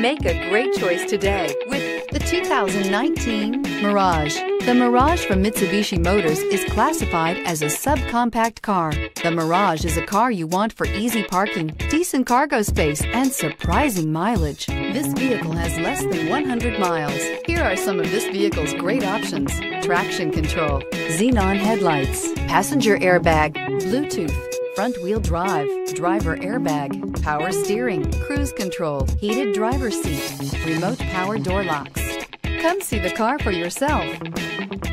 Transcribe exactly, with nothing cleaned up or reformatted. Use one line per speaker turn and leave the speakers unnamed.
Make a great choice today with
the two thousand nineteen Mirage. The Mirage from Mitsubishi Motors is classified as a subcompact car. The Mirage is a car you want for easy parking, decent cargo space, and surprising mileage. This vehicle has less than one hundred miles. Here are some of this vehicle's great options: traction control, xenon headlights, passenger airbag, Bluetooth, front-wheel drive, driver airbag, power steering, cruise control, heated driver's seat, remote power door locks. Come see the car for yourself.